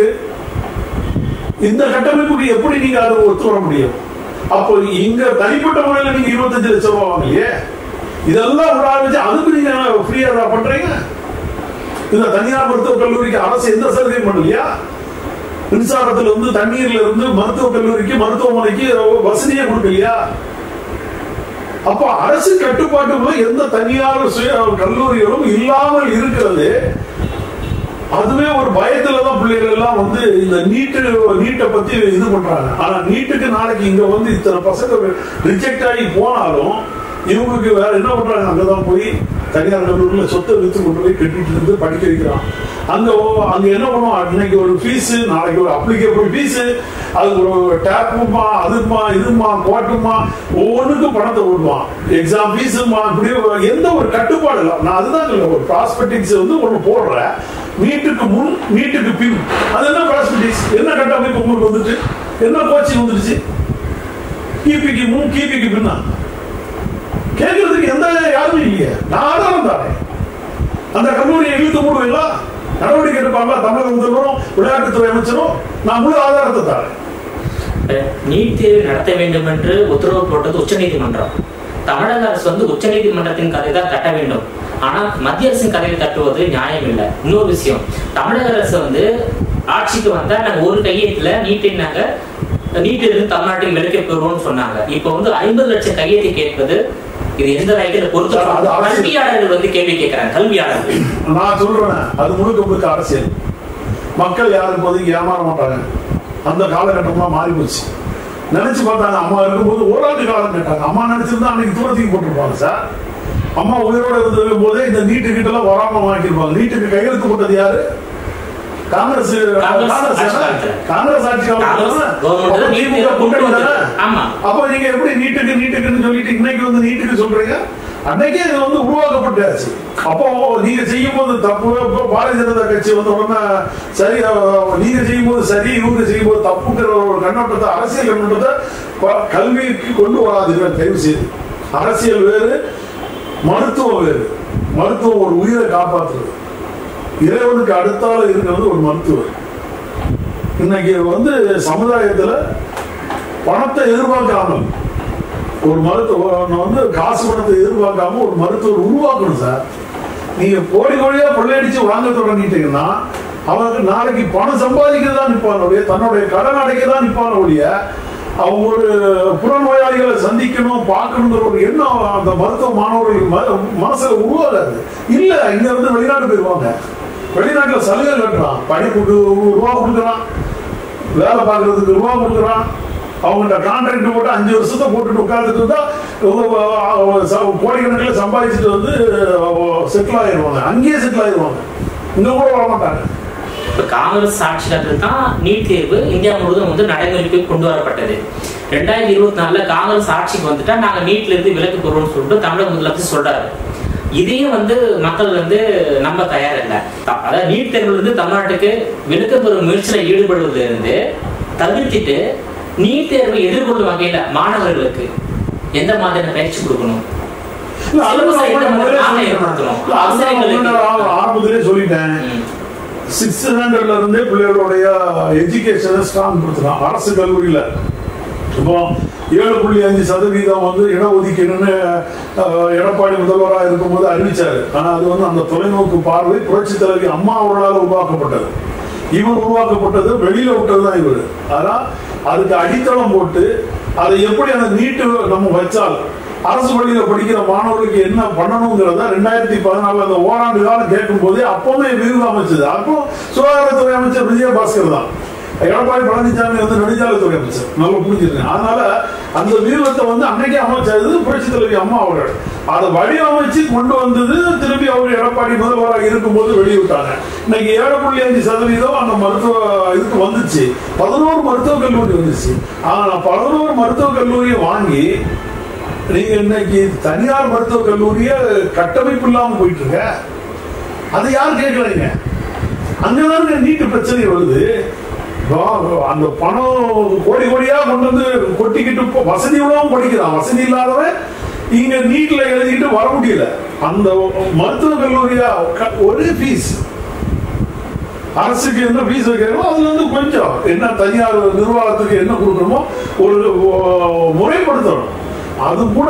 இந்த கட்டமைப்புக்கு எப்படி நீங்க அதை ஒத்து வர முடியும்? அப்போ இங்க தனிப்பட்ட முறையில நீங்க இருபத்தஞ்சு லட்சம் ரூபாய் வாங்கலையே, இதெல்லாம் ஒரு ஆரம்பிச்சு அதுக்கு நீங்க ஃப்ரீயா பண்றீங்க. இந்த தனியார் மருத்துவக் கல்லூரிக்கு அரசு எந்த சலுகையும் பண்ணலையா? மின்சாரத்துல இருந்து தண்ணீர்ல இருந்து மருத்துவக் கல்லூரிக்கு மருத்துவமனைக்கு வசதியே கொடுக்கலையா? அப்ப அரசு கட்டுப்பாட்டுக்குள்ள எந்த தனியார் கல்லூரிகளும் இல்லாமல் இருக்கிறது. அதுவே ஒரு பயத்துலதான் பிள்ளைகள் எல்லாம் வந்து இந்த நீட்டு நீட்டை பத்தி இது பண்றாங்க. ஆனா நீட்டுக்கு நாளைக்கு இங்க வந்து இத்தனை பசங்க ரிஜெக்ட் ஆகி போனாலும் இவங்களுக்கு வேற என்ன பண்றாங்க, அங்கதான் போய் தனியார் கல்லூரியில சொத்தை வித்து கொண்டு போய் கட்டிட்டு இருந்து படிக்க வைக்கிறான். அங்க அங்க என்ன பண்ணுவோம், இன்னைக்கு ஒரு ஃபீஸ் நாளைக்கு ஒரு அப்ளிகேபிள் ஃபீஸ், அது ஒரு டேப்புமா அதுமா இதுமா கோட்டுமா ஒவ்வொன்றுக்கும் பணத்தை ஓடுவான். எக்ஸாம் ஃபீஸுமா இப்படி எந்த ஒரு கட்டுப்பாடு இல்லை. நான் அதுதான் சொல்ல ஒரு ப்ராஸ்பெக்டிக்ஸ் வந்து ஒண்ணு போடுறேன். நீட்டுக்கு முன் நீட்டுக்கு பின் அது என்ன ப்ராஸ்பெக்டிக்ஸ், என்ன கட்டமைப்பு உங்களுக்கு வந்துட்டு, என்ன கோச்சிங் வந்துருச்சு? கிபிக்கு முன் கிபிக்கு பின்னா கேட்கறதுக்கு எந்த யாருமே இல்லையே. நான் ஆதாரம் தானே. அந்த கல்லூரியை இழுத்து மூடுவீங்களா, நடவடிக்கை எடுப்பாங்களா தமிழக முதல்வரும் விளையாட்டுத்துறை அமைச்சரும்? நான் முழு ஆதாரத்தை தாரேன். நீட் தேர்வு நடத்த வேண்டும் என்று உத்தரவு போட்டது உச்சநீதிமன்றம். தமிழக அரசு வந்து உச்சநீதிமன்றத்தின் கதை தான் தட்ட வேண்டும். ஆனா மத்திய அரசின் கதையை தட்டுவது நியாயம் இல்லை. இன்னொரு விஷயம், தமிழக அரசு வந்து ஆட்சிக்கு வந்தா நாங்க ஒரு கையெழுத்துல நீட்டை நாங்க நீட்டிலிருந்து தமிழ்நாட்டில் விலக்கி பெறுவோம்னு சொன்னாங்க. இப்ப வந்து ஐம்பது லட்சம் கையெழுத்தை கேட்பது இது எந்த வகையில பொறுத்த கல்வியாளர்கள் வந்து கேள்வி கேட்கிறாங்க. கல்வியாளர்கள் நான் சொல்றேன், அது முழுக்க முழுக்க அரசியல். மக்கள் யாரும் இப்போதைக்கு ஏமாற மாட்டாங்க. அந்த காலகட்டம்லாம் மாறி போச்சு. நினைச்சு பார்த்தாங்க, அம்மா இருக்கும்போது ஓராண்டு காலம் கேட்டாங்க. அம்மா நினைச்சிருந்தா அன்னைக்கு தூரத்துக்கு போட்டுருப்பாங்க சார். அம்மா உயிரோட இருந்த போதே இந்த நீட்டு கிட்ட எல்லாம் வராம வாங்கிருப்பாங்க. நீட்டுக்கு கையெழுத்து போட்டது யாரு? காங்கிரஸ் காங்கிரஸ் ஆட்சி. அப்ப நீங்க எப்படி நீட்டுக்கு நீட்டுக்குன்னு சொல்லிட்டு இன்னைக்கு வந்து நீட்டுக்கு சொல்றீங்க? அன்னைக்கே இது வந்து உருவாக்கப்பட்டாச்சு. அப்போ நீங்க செய்யும் போது தப்பு, பாரதிய ஜனதா கட்சி வந்து உடனே சரி, நீங்க செய்யும் போது சரி, இவங்க செய்யும் போது தப்புங்கிற ஒரு கண்ணோட்டத்தை, அரசியல் கண்ணோட்டத்தை கல்விக்கு கொண்டு வராதுங்க தயவு செய்து. அரசியல் வேறு, மருத்துவம் வேறு. மருத்துவம் ஒரு உயிரை காப்பாற்றுறது. இறைவனுக்கு அடுத்தால இருக்கிறது ஒரு மருத்துவர். இன்னைக்கு வந்து சமுதாயத்துல பணத்தை எதிர்பார்க்காமல் ஒரு மருத்துவர் வந்து காசு பணத்தை எதிர்பார்க்காம ஒரு மருத்துவர் உருவாக்கணும் சார். நீங்க கோடி கோடியா கொள்ளையடிச்சு வாங்க தொடங்கிட்டீங்கன்னா அவனுக்கு நாளைக்கு பணம் சம்பாதிக்கிறதா நிற்பான ஒழிய, தன்னுடைய கடன் அடைக்கதான் நிற்பான ஒழிய, அவங்க ஒரு புறநோயாளிகளை சந்திக்கணும் பார்க்கணுங்கிற ஒரு எண்ணம் அந்த மருத்துவ மாணவர்கள் மனசுல உருவாகாது. இல்ல, இங்க இருந்து வெளிநாட்டு போயிருவாங்க. வெளிநாட்டுல சலுகை கட்டுறான், படிப்புக்கு ரூபா கொடுக்குறான், வேலை பார்க்கறதுக்கு ரூபா கொடுக்குறான், அவங்கள்ட்ட கான்ட்ராக்ட் போட்டு அஞ்சு வருஷத்தை போட்டுட்டு உட்கார்ந்துட்டு இருந்தா கோடிக்கணக்கில் சம்பாதிச்சுட்டு வந்து செட்டில் ஆயிடுவாங்க. அங்கேயே செட்டில் ஆயிடுவாங்க, இங்க கூட வர மாட்டாங்க. இப்ப காங்கிரஸ் ஆட்சியில் தான் நீட் தேர்வு இந்தியா முழுவதும் வந்து நடைமுறைக்கு கொண்டு வரப்பட்டது. ரெண்டாயிரத்தி இருபத்தி நாலுல காங்கிரஸ் ஆட்சிக்கு வந்துட்டா நாங்க நீட்ல இருந்து விலக்கு பெறுவோம்னு சொல்லிட்டு தமிழக முதலமைச்சர் சொல்றாரு. இதையும் வந்து மக்கள் வந்து நம்ப தயார் இல்லை. அதாவது நீட் தேர்வுல இருந்து தமிழ்நாட்டுக்கு விலக்கு பெறும் முயற்சியில ஈடுபடுவதில் இருந்து தவிர்த்துட்டு நீட் தேர்வை எதிர்கொள்ளும் வகையில மாணவர்களுக்கு எந்த மாதிரியான பயிற்சி கொடுக்கணும்? ஆரம்பத்திலே சொல்லிட்டேன், சிக்ஸ் ஸ்டாண்டர்ட்ல இருந்தே பிள்ளைகளுடைய எஜுகேஷனை ஸ்ட்ராங் கொடுத்துக்கலாம். அரசு கல்லூரியில இப்போ ஏழு புள்ளி அஞ்சு சதவீதம் வந்து இடஒதுக்கீடுன்னு எடப்பாடி முதல்வராக இருக்கும்போது அறிவிச்சாரு. ஆனா அது வந்து அந்த தொலைநோக்கு பார்வை புரட்சி தலைவி அம்மா அவர்களால் உருவாக்கப்பட்டது. இவர் உருவாக்கப்பட்டது வெளியில விட்டதுதான் இவர். ஆனா அதுக்கு அடித்தளம் போட்டு அதை எப்படி அந்த நீட்டு நம்ம வச்சால் அரசு பள்ளியில படிக்கிற மாணவர்களுக்கு என்ன பண்ணணுங்கிறத ரெண்டாயிரத்தி பதினாலு அந்த ஓராண்டு காலம் கேட்கும் போதே அப்பவுமே விரிவு அமைச்சது. அப்போ சுகாதாரத்துறை அமைச்சர் விஜயபாஸ்கர் தான். எடப்பாடி பழனிசாமி வந்து நெடுஞ்சாலைத்துறை அமைச்சர். நல்லா புரிஞ்சிருக்கேன். அதனால அந்த வியூகத்தை வந்து அன்னைக்கே அமைச்சது புரட்சி தலைவி அம்மா அவர்கள். அதை வடிவமைச்சு கொண்டு வந்தது திரும்பி அவர் எடப்பாடி முதல்வராக இருக்கும்போது வெளியிட்டாங்க. இன்னைக்கு ஏழு புள்ளி அஞ்சு சதவீதம் அந்த மருத்துவ இதுக்கு வந்துச்சு. பதினோரு மருத்துவக் கல்லூரி வந்துச்சு. ஆனா பதினோரு மருத்துவக் கல்லூரியை வாங்கி நீங்க இன்னைக்கு தனியார் மருத்துவக் கல்லூரிய கட்டமைப்பு இல்லாம போயிட்டு இருக்க. அதை யாரும் கேட்கலைங்க. அங்கதான் நீட்டு பிரச்சனை வருது. அந்த பணம் கோடி கோடியா கொண்டு வந்து கொட்டிக்கிட்டு வசதி உள்ளவன் படிக்கிறான், வசதி இல்லாதவன் இங்க நீட்ல எழுதிட்டு வர முடியல. அந்த மருத்துவ கல்லூரியா ஒரே ஃபீஸ், அரசுக்கு என்ன ஃபீஸ் வைக்கிறோமோ அதுல இருந்து கொஞ்சம் என்ன தனியார் நிர்வாகத்துக்கு என்ன கொடுக்கணுமோ ஒரு முறைப்படுத்தணும். அது கூட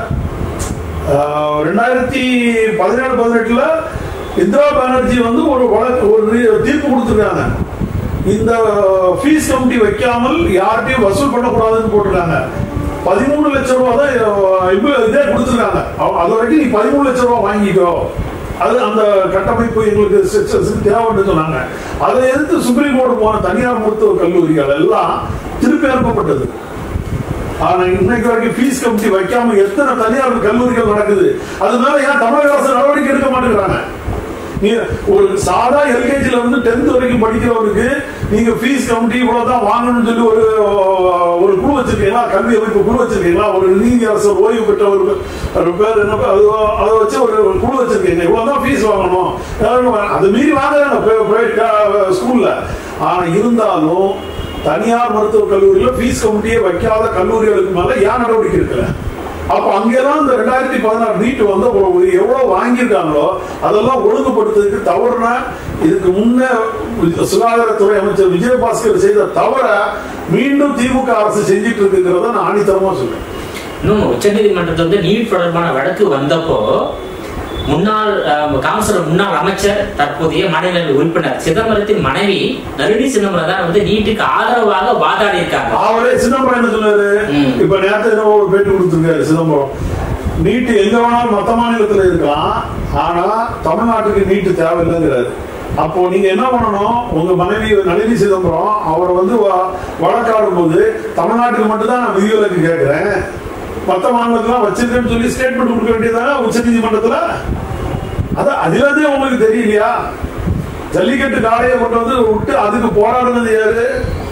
ரெண்டாயிரத்தி பதினேழு பதினெட்டுல இந்திரா பானர்ஜி வந்து ஒரு வழக்கு ஒரு தீர்ப்பு கொடுத்துருக்காங்க. இந்த ஃபீஸ் கமிட்டி வைக்காமல் யார்கிட்டையும் வசூல் பண்ணக்கூடாதுன்னு போட்டிருக்காங்க. பதிமூணு லட்சம் ரூபாய் தான் இதே கொடுத்துருக்காங்க. அது வரைக்கும் நீ பதிமூணு லட்சம் ரூபாய் வாங்கிக்கோ, அது அந்த கட்டமைப்பு எங்களுக்கு தேவைன்னு சொன்னாங்க. அதை எதிர்த்து சுப்ரீம் கோர்ட் போன தனியார் மருத்துவ கல்லூரிகள் எல்லாம் திருப்பி அனுப்பப்பட்டது. ஆனா இன்னைக்கு வரைக்கும் ஃபீஸ் கமிட்டி வைக்காம எத்தனை தனியார் கல்லூரிகள் நடக்குது. அதனால ஏன் தமிழக அரசு நடவடிக்கை எடுக்க மாட்டேங்கிறாங்க? ஒரு சாதா எல்கேஜில இருந்து டென்த் வரைக்கும் படிக்கிறவருக்கு நீங்க ஃபீஸ் கமிட்டி இவ்வளவுதான் வாங்கணும்னு சொல்லி ஒரு ஒரு குழு வச்சிருக்கீங்களா? கல்வி அமைப்பு குழு வச்சிருக்கீங்களா? ஒரு நீதி அரசர் ஓய்வு பெற்ற ஒரு பேர் என்ன அதை வச்சு ஒரு குழு வச்சிருக்கீங்க, இவ்வளவுதான் ஃபீஸ் வாங்கணும். அது மீறி வாங்குறாங்க ஸ்கூல்ல. ஆனா இருந்தாலும் தனியார் மருத்துவக் கல்லூரியில ஃபீஸ் கமிட்டியே வைக்காத கல்லூரிகளுக்கு மேல ஏன் நடவடிக்கை எடுக்கல? அப்ப அங்கெல்லாம் இந்த ரெண்டாயிரத்தி பதினாறு நீட்டு வந்து எவ்வளவு வாங்கியிருக்காங்களோ அதெல்லாம் ஒழுங்குபடுத்துறதுக்கு தவறுனா இதுக்கு முன்ன சுகாதாரத்துறை அமைச்சர் விஜயபாஸ்கர் செய்த தவற மீண்டும் திமுக அரசு செஞ்சிட்டு இருக்குங்கிறத நான் ஆணித்தரமா சொல்றேன். இன்னும் உச்ச நீதிமன்றத்தில் வந்து நீட் தொடர்பான வழக்கு வந்தப்போ முன்னாள் காங்கிரஸ் முன்னாள் அமைச்சர் தற்போதைய மாநிலங்களவை உறுப்பினர் சிதம்பரத்தின் மனைவி நளினி சிதம்பரம் தான் வந்து நீட்டுக்கு ஆதரவாக வாதாடி இருக்காங்க. அவரே சிதம்பரம் என்ன சொன்னாரு? இப்ப நேரத்தை ஒரு பேட்டி கொடுத்துருக்காரு சிதம்பரம். நீட்டு எங்க வேணாலும் மத்த மாநிலத்துல இருக்கலாம், ஆனா தமிழ்நாட்டுக்கு நீட்டு தேவையில்லைங்கிறாரு. அப்போ நீங்க என்ன பண்ணணும்? உங்க மனைவி நளினி சிதம்பரம் அவர் வந்து வழக்காடும் போது தமிழ்நாட்டுக்கு மட்டும்தான் நான் விதிவிலக்கு கேட்கிறேன், மத்த மாநிலத்துல வச்சிருக்கேன்னு சொல்லி ஸ்டேட்மெண்ட் கொடுக்க வேண்டியதானே உச்ச நீதிமன்றத்துல. அது அதிலே உங்களுக்கு தெரியலையா? ஜல்லிக்கட்டு காளையை கொண்டு வந்து விட்டு அதுக்கு போராடுனது யாரு?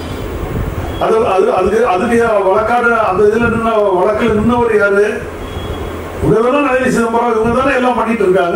அது அதுக்கு அதுக்கு வழக்காடு அந்த இதுல நின்ன வழக்குல நின்னவர் யாரு? இவங்கதானே நளினி சிதம்பரம், இவங்க தானே எல்லாம் பண்ணிட்டு இருக்காங்க.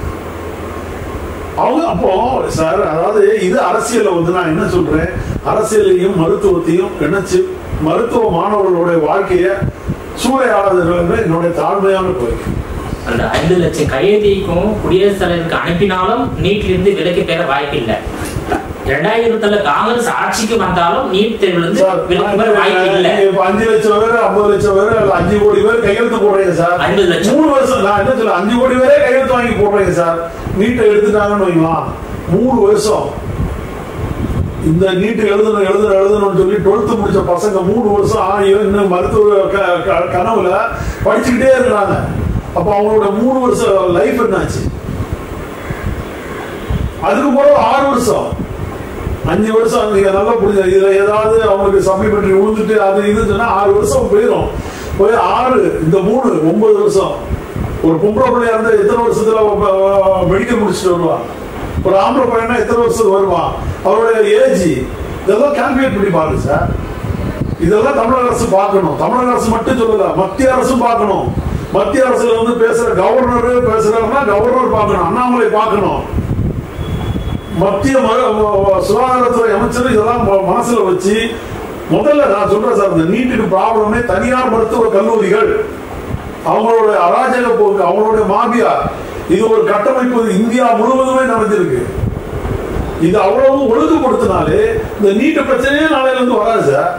அவங்க அப்போ சார், அதாவது இது அரசியல வந்து நான் என்ன சொல்றேன், அரசியலையும் மருத்துவத்தையும் இணைச்சு மருத்துவ மாணவர்களுடைய வாழ்க்கைய சூறையாடுறது என்னுடைய தாழ்மையான கோரிக்கை. அந்த ஐந்து லட்சம் கையெழுத்தைக்கும் குடியரசுத் தலைவருக்கு அனுப்பினாலும் நீட்டிலிருந்து விலக்கு பெற வாய்ப்பு இல்லை. ரெண்டாயிரத்தி இருபத்தி காங்கிரஸ் ஆட்சிக்கு வந்தாலும் நீட் தேர்வுல இருந்து வாய்ப்பு இல்லை. அஞ்சு லட்சம் பேர் ஐம்பது லட்சம் பேர் அஞ்சு கோடி பேர் கையெழுத்து போடுறீங்க சார். ஐம்பது லட்சம் மூணு வருஷம் நான் என்ன சொல்ல அஞ்சு கோடி பேரே கையெழுத்து வாங்கி போடுறீங்க சார். நீட்டை எடுத்துட்டாங்கன்னு வைக்கலாம், மூணு வருஷம் இந்த நீட்டு எழுதணும் எழுதணும் எழுதணும்னு சொல்லி டுவெல்த் முடிச்ச பசங்க மூணு வருஷம் ஆகியும் இன்னும் மருத்துவ கனவுல படிச்சுக்கிட்டே இருக்கிறாங்க. அப்ப அவங்களோட மூணு வருஷம் லைஃப் என்னாச்சு? அதுக்கு பிறகு ஆறு வருஷம் அஞ்சு வருஷம் நீங்க நல்லா புரிஞ்ச இதுல ஏதாவது அவங்களுக்கு சப்ளிமெண்டரி விழுந்துட்டு அது இது சொன்னா ஆறு வருஷம் போயிடும். போய் ஆறு இந்த மூணு ஒன்பது வருஷம். ஒரு பொம்பளை பிள்ளையா இருந்தா எத்தனை வருஷத்துல மெடிக்கல் முடிச்சுட்டு வருவான்? ஒரு ஆம்பளை பையனா எத்தனை வருஷத்துக்கு வருவான்? அவருடைய ஏஜ் இதெல்லாம் கால்குலேட் பண்ணி பாருங்க சார். இதெல்லாம் தமிழக அரசு பார்க்கணும். தமிழக அரசு மட்டும் சொல்லல, மத்திய அரசும் பார்க்கணும். மத்திய அரசுல வந்து பேசுற கவர்னர் பேசுறாருன்னா கவர்னர் பார்க்கணும், அண்ணாமலை பார்க்கணும். மத்திய சுகாதாரத்துறை அமைச்சர் இதெல்லாம் மனசுல வச்சு முதல்ல நான் சொல்றேன் சார், இந்த நீட்டுக்கு ப்ராப்ளமே தனியார் மருத்துவ கல்லூரிகள் அவங்களுடைய அராஜக போக்கு, அவங்களுடைய மாபியா. இது ஒரு கட்டமைப்பு இந்தியா முழுவதுமே நடந்திருக்கு. இது அவ்வளவு ஒழுங்குபடுத்தினாலே இந்த நீட்டு பிரச்சனையே நாளையில இருந்து வராது சார்,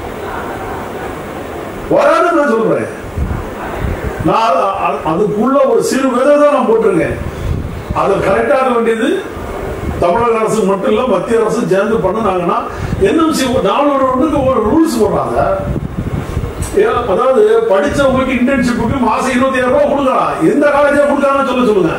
வராதுன்னு நான் சொல்றேன். நான் அதுக்குள்ள ஒரு சிறு விதை தான் நான் போட்டிருக்கேன். அதை கரெக்டாக வேண்டியது தமிழக அரசு மட்டும் இல்ல, மத்திய அரசு சேர்ந்து பண்ணாங்கன்னா என்எம்சி நாலு ஒரு ரூல்ஸ் போடுறாங்க. அதாவது படிச்சவங்களுக்கு இன்டர்ன்ஷிப்புக்கு மாசம் இருபத்தி ஆயிரம் ரூபாய் கொடுக்கலாம். எந்த காலேஜா கொடுக்காம சொல்ல சொல்லுங்க,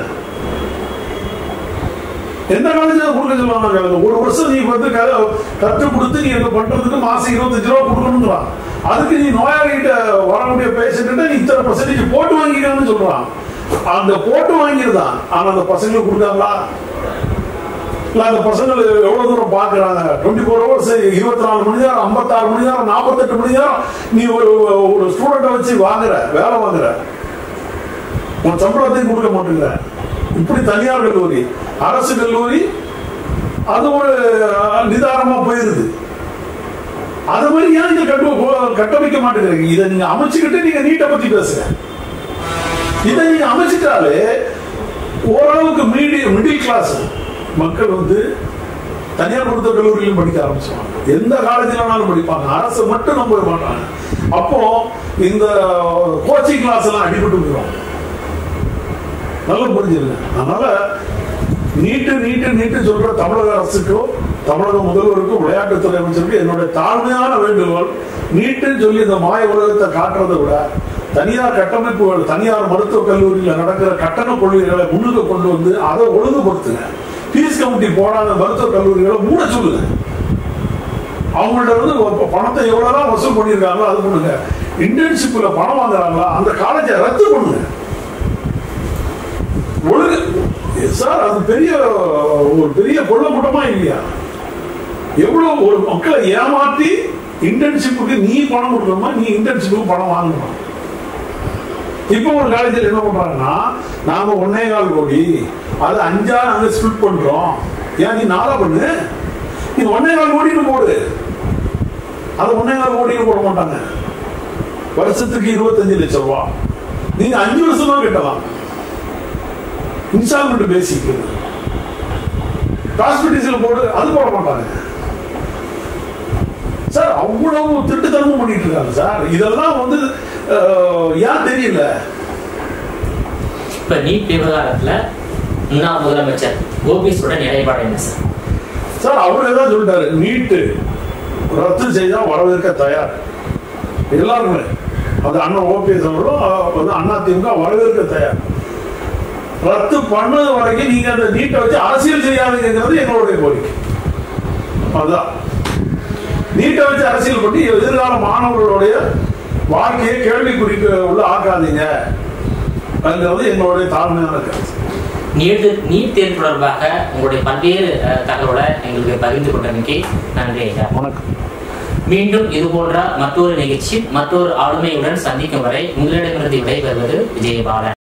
எந்த காலேஜா கொடுக்க சொல்லுவாங்க? ஒரு வருஷம் நீ வந்து கற்றுக் கொடுத்து நீ என்ன பண்றதுக்கு மாசம் இருபத்தஞ்சு ரூபா கொடுக்கணுங்கிறான். அதுக்கு நீ நோயாளிகிட்ட வரக்கூடிய பேஷண்ட் நீ இத்தனை பர்சன்டேஜ் போட்டு வாங்கிக்கணும்னு சொல்றான். அந்த போட்டு வாங்கிருந்தான், ஆனா அந்த பசங்களுக்கு கொடுக்காங்களா? அந்த பசங்க எவ்வளவு தூரம் பாக்குறாங்க? டுவெண்ட்டி ஃபோர் ஹவர்ஸ் இருபத்தி நாலு மணி நேரம் ஐம்பத்தாறு மணி நேரம் நாற்பத்தெட்டு மணி நேரம் நீ ஒரு ஒரு ஸ்டூடெண்ட்டை வச்சு வாங்குற வேலை வாங்குற, உன் சம்பளத்தையும் கொடுக்க மாட்டேங்கிற. இப்படி தனியார் கல்லூரி அரசு கல்லூரி அது ஒரு நிதானமா போயிருது. அது மாதிரி ஏன் நீங்க கட்டு கட்டமைக்க மாட்டேங்கிறீங்க? இதை நீங்க அமைச்சுக்கிட்டு நீங்க நீட்டை பத்தி பேசுங்க. இதை நீங்க அமைச்சிட்டாலே ஓரளவுக்கு மீடியம் மிடில் கிளாஸ் மக்கள் வந்து தனியார் மருத்துவ கல்லூரியிலும் படிக்க ஆரம்பிச்சுவாங்க. எந்த காலேஜிலும் படிப்பாங்க, அரசு மட்டும் நம்ப மாட்டாங்க. அப்போ இந்த கோச்சிங் கிளாஸ் எல்லாம் அடிபட்டு போயிடும். நல்லா புரிஞ்சிருங்க. அதனால நீட்டு நீட்டு நீட்டு சொல்ற தமிழக அரசுக்கும் தமிழக முதல்வருக்கும் விளையாட்டுத்துறை அமைச்சருக்கும் என்னுடைய தாழ்மையான வேண்டுகோள், நீட்டுன்னு சொல்லி இந்த மாய உலகத்தை காட்டுறதை விட தனியார் கட்டமைப்புகள் தனியார் மருத்துவக் கல்லூரியில் நடக்கிற கட்டண கொள்கைகளை முன்னுக்கு கொண்டு வந்து அதை ஒழுங்குபடுத்துங்க. பீஸ் கமிட்டி போடாத மருத்துவக் கல்லூரிகளை மூட சொல்லுங்க. அவங்கள்ட்ட வந்து பணத்தை எவ்வளவுதான் வசூல் பண்ணியிருக்காங்களோ அது பண்ணுங்க. இன்டர்ன்ஷிப்ல பணம் வாங்குறாங்களா அந்த காலேஜை ரத்து பண்ணுங்க. ஒழுங்கு சார், அது பெரிய ஒரு பெரிய கொள்ள கூட்டமா இல்லையா? எவ்வளவு ஒரு மக்களை ஏமாற்றி இன்டர்ன்ஷிப்புக்கு நீ பணம் கொடுக்கணுமா, நீ இன்டர்ன்ஷிப்புக்கு பணம் வாங்கணுமா? இப்ப ஒரு காலேஜில் என்ன பண்றாங்கன்னா, நாம ஒன்னே கால் கோடி அது அஞ்சா நாங்க ஸ்பிளிட் பண்றோம், ஏன் நீ நாளா பண்ணு, நீ ஒன்னே கால் கோடின்னு போடு. அது ஒன்னே கால் கோடின்னு போட மாட்டாங்க. வருஷத்துக்கு இருபத்தஞ்சு லட்சம் ரூபாய் நீங்க அஞ்சு வருஷம் தான் கட்டலாம். இன்ஸ்டால்மெண்ட் பேசிக் ஹாஸ்பிட்டல்ஸ்ல போடு, அது போட மாட்டாங்க சார். அவ்வளவு திட்டுத்தனமும் பண்ணிட்டு இருக்காங்க சார். இதெல்லாம் வந்து ஏன் தெரியல? இப்ப நீட் விவகாரத்துல முன்னாள் முதலமைச்சர் ஓபிஎஸோட நிலைப்பாடு என்ன சார்? சார் அவரு ஏதாவது சொல்லிட்டாரு, நீட்டு ரத்து செய்தா வரவேற்க தயார். எல்லாருமே அது அண்ணன் ஓபிஎஸ் அவர்களும் அண்ணா திமுக வரவேற்க தயார். ரத்து பண்ணது வரைக்கும் நீங்க அந்த நீட்டை வச்சு அரசியல் செய்யாதுங்கிறது எங்களுடைய கோரிக்கை. அதுதான், நீட்டை வச்சு அரசியல் பண்ணி எதிர்கால மாணவர்களுடைய வாழ்க்கையை கேள்விக்குறிக்கு உள்ள ஆக்காதீங்க. அதுங்கிறது எங்களுடைய தாழ்மையான கருத்து. நீட் நீட் தேர்வு தொடர்பாக உங்களுடைய பல்வேறு தகவலை எங்களுக்கு பகிர்ந்து கொண்டமைக்கு நன்றி ஐயா. வணக்கம். மீண்டும் இது போன்ற மற்றொரு நிகழ்ச்சி மற்றொரு ஆளுமையுடன் சந்திக்கும் வரை உங்களிடமிருந்து விடைபெறுவது விஜயபாலன்.